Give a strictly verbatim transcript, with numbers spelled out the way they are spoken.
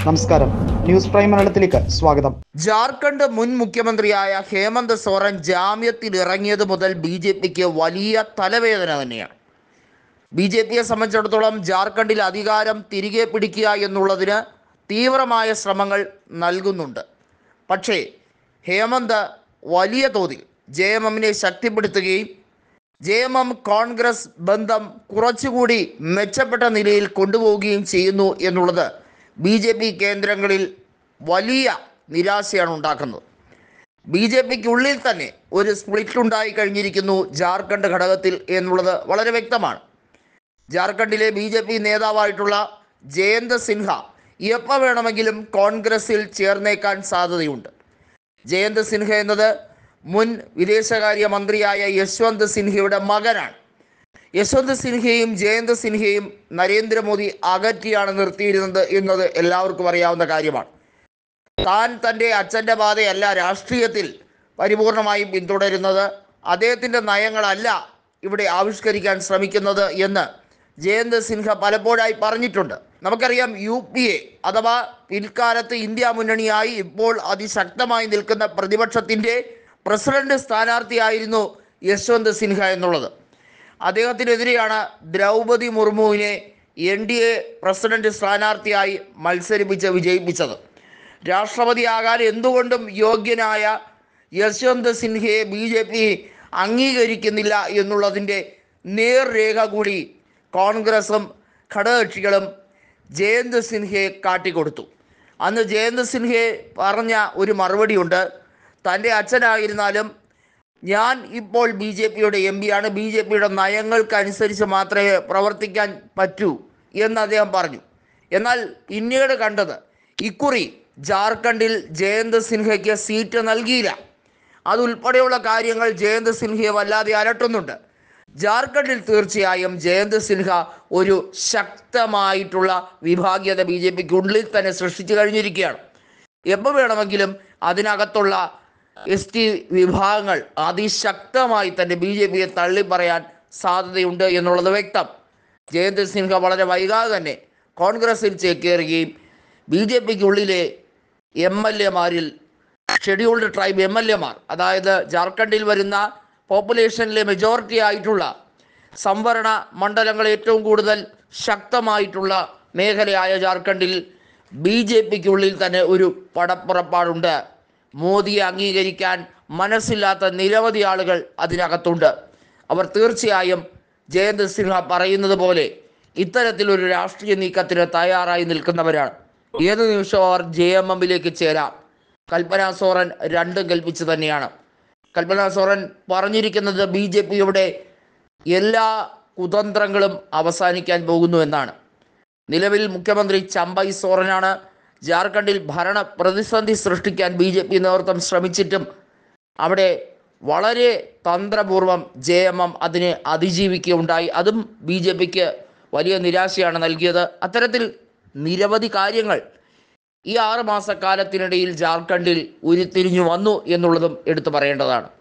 നമസ്കാരം, news prime മലയാളത്തിലേക്ക് സ്വാഗതം. ജാർഖണ്ഡ് മുൻ മുഖ്യമന്ത്രിയായ ഹേമന്ത് സോറൻ ജാമ്യത്തിൽ ഇറങ്ങിയത് മുതൽ ബി ജെ പിക്ക് വലിയ തലവേദന തന്നെയാണ്. ബി ജെ പിയെ സംബന്ധിച്ചിടത്തോളം ജാർഖണ്ഡിൽ അധികാരം തിരികെ പിടിക്കുക എന്നുള്ളതിന് തീവ്രമായ ശ്രമങ്ങൾ നൽകുന്നുണ്ട്. പക്ഷേ ഹേമന്ത് വലിയ തോതിൽ ജെ എം എമ്മിനെ ശക്തിപ്പെടുത്തുകയും ജെ എം എം കോൺഗ്രസ് ബന്ധം കുറച്ചുകൂടി മെച്ചപ്പെട്ട നിലയിൽ കൊണ്ടുപോവുകയും ചെയ്യുന്നു എന്നുള്ളത് ബി ജെ പി കേന്ദ്രങ്ങളിൽ വലിയ നിരാശയാണ് ഉണ്ടാക്കുന്നത്. ബി ജെ പിക്കുള്ളിൽ തന്നെ ഒരു സ്പ്ലിറ്റ് ഉണ്ടായി കഴിഞ്ഞിരിക്കുന്നു ജാർഖണ്ഡ് ഘടകത്തിൽ എന്നുള്ളത് വളരെ വ്യക്തമാണ്. ജാർഖണ്ഡിലെ ബി ജെ പി നേതാവായിട്ടുള്ള ജയന്ത് സിൻഹ എപ്പോൾ വേണമെങ്കിലും കോൺഗ്രസിൽ ചേർന്നേക്കാൻ സാധ്യതയുണ്ട്. ജയന്ത് സിൻഹ എന്നത് മുൻ വിദേശകാര്യ മന്ത്രിയായ യശ്വന്ത് സിൻഹയുടെ മകനാണ്. യശ്വന്ത് സിൻഹയും ജയന്ത് സിൻഹയും നരേന്ദ്രമോദി അകറ്റിയാണ് നിർത്തിയിരുന്നത് എന്നത് എല്ലാവർക്കും അറിയാവുന്ന കാര്യമാണ്. താൻ തൻ്റെ അച്ഛൻ്റെ പാതയല്ല രാഷ്ട്രീയത്തിൽ പരിപൂർണമായും പിന്തുടരുന്നത്, അദ്ദേഹത്തിൻ്റെ നയങ്ങളല്ല ഇവിടെ ആവിഷ്കരിക്കാൻ ശ്രമിക്കുന്നത് എന്ന് ജയന്ത് സിൻഹ പലപ്പോഴായി പറഞ്ഞിട്ടുണ്ട്. നമുക്കറിയാം, യു പി എ അഥവാ പിൽക്കാലത്ത് ഇന്ത്യ മുന്നണിയായി ഇപ്പോൾ അതിശക്തമായി നിൽക്കുന്ന പ്രതിപക്ഷത്തിൻ്റെ പ്രസിഡന്റ് സ്ഥാനാർത്ഥിയായിരുന്നു യശ്വന്ത് സിൻഹ എന്നുള്ളത്. അദ്ദേഹത്തിനെതിരെയാണ് ദ്രൗപദി മുർമുവിനെ എൻ ഡി എ പ്രസിഡന്റ് സ്ഥാനാർത്ഥിയായി മത്സരിപ്പിച്ച് വിജയിപ്പിച്ചത്. രാഷ്ട്രപതിയാകാൻ എന്തുകൊണ്ടും യോഗ്യനായ യശ്വന്ത് സിൻഹയെ ബി ജെ പി അംഗീകരിക്കുന്നില്ല എന്നുള്ളതിൻ്റെ നേർരേഖ കൂടി കോൺഗ്രസും ഘടകകക്ഷികളും ജയന്ത് സിൻഹയെ കാട്ടിക്കൊടുത്തു. അന്ന് ജയന്ത് സിൻഹയെ പറഞ്ഞ ഒരു മറുപടിയുണ്ട്. തൻ്റെ അച്ഛനായിരുന്നാലും ഞാൻ ഇപ്പോൾ ബി ജെ പിയുടെ എം പിയാണ്, ബി ജെ പിയുടെ നയങ്ങൾക്കനുസരിച്ച് മാത്രമേ പ്രവർത്തിക്കാൻ പറ്റൂ എന്ന് അദ്ദേഹം പറഞ്ഞു. എന്നാൽ പിന്നീട് കണ്ടത് ഇക്കുറി ജാർഖണ്ഡിൽ ജയന്ത് സിൻഹയ്ക്ക് സീറ്റ് നൽകിയില്ല. അതുൾപ്പെടെയുള്ള കാര്യങ്ങൾ ജയന്ത് സിൻഹയെ വല്ലാതെ അലട്ടുന്നുണ്ട്. ജാർഖണ്ഡിൽ തീർച്ചയായും ജയന്ത് സിൻഹ ഒരു ശക്തമായിട്ടുള്ള വിഭാഗീയത ബി ജെ പിക്ക് ഉള്ളിൽ തന്നെ സൃഷ്ടിച്ചു കഴിഞ്ഞിരിക്കുകയാണ്. എപ്പോൾ വേണമെങ്കിലും അതിനകത്തുള്ള എസ് ടി വിഭാഗങ്ങൾ അതിശക്തമായി തന്നെ ബി ജെ പിയെ തള്ളിപ്പറയാൻ സാധ്യതയുണ്ട് എന്നുള്ളത് വ്യക്തം. ജയന്ത് സിൻഹ വളരെ വൈകാതെ തന്നെ കോൺഗ്രസിൽ ചേക്കേറുകയും ബി ജെ പിക്കുള്ളിലെ എം എൽ എമാരിൽ ഷെഡ്യൂൾഡ് ട്രൈബ് എം എൽ എമാർ, അതായത് ജാർഖണ്ഡിൽ വരുന്ന പോപ്പുലേഷനിലെ മെജോറിറ്റി ആയിട്ടുള്ള സംവരണ മണ്ഡലങ്ങൾ ഏറ്റവും കൂടുതൽ ശക്തമായിട്ടുള്ള മേഖലയായ ജാർഖണ്ഡിൽ ബി ജെ പിക്കുള്ളിൽ തന്നെ ഒരു പടപ്പുറപ്പാടുണ്ട്. മോദിയെ അംഗീകരിക്കാൻ മനസ്സില്ലാത്ത നിരവധി ആളുകൾ അതിനകത്തുണ്ട്. അവർ തീർച്ചയായും ജയന്ത് സിൻഹ പറയുന്നത് പോലെ ഇത്തരത്തിലൊരു രാഷ്ട്രീയ നീക്കത്തിന് തയ്യാറായി നിൽക്കുന്നവരാണ്. ഏത് നിമിഷവും അവർ ജെ എം എമ്മിലേക്ക് ചേരാം. കൽപ്പന സോറൻ രണ്ടും കൽപ്പിച്ച് തന്നെയാണ്. കൽപ്പന സോറൻ പറഞ്ഞിരിക്കുന്നത് ബി ജെ പിയുടെ എല്ലാ കുതന്ത്രങ്ങളും അവസാനിക്കാൻ പോകുന്നു എന്നാണ്. നിലവിൽ മുഖ്യമന്ത്രി ചമ്പൈ സോറനാണ്. ജാർഖണ്ഡിൽ ഭരണ പ്രതിസന്ധി സൃഷ്ടിക്കാൻ ബി ജെ പി നേതൃത്വം ശ്രമിച്ചിട്ടും അവിടെ വളരെ തന്ത്രപൂർവം ജെ എം എം അതിനെ അതിജീവിക്കുകയുണ്ടായി. അതും ബി ജെ പിക്ക് വലിയ നിരാശയാണ് നൽകിയത്. അത്തരത്തിൽ നിരവധി കാര്യങ്ങൾ ഈ ആറ് മാസക്കാലത്തിനിടയിൽ ജാർഖണ്ഡിൽ ഉരുത്തിരിഞ്ഞു വന്നു എന്നുള്ളതും എടുത്തു പറയേണ്ടതാണ്.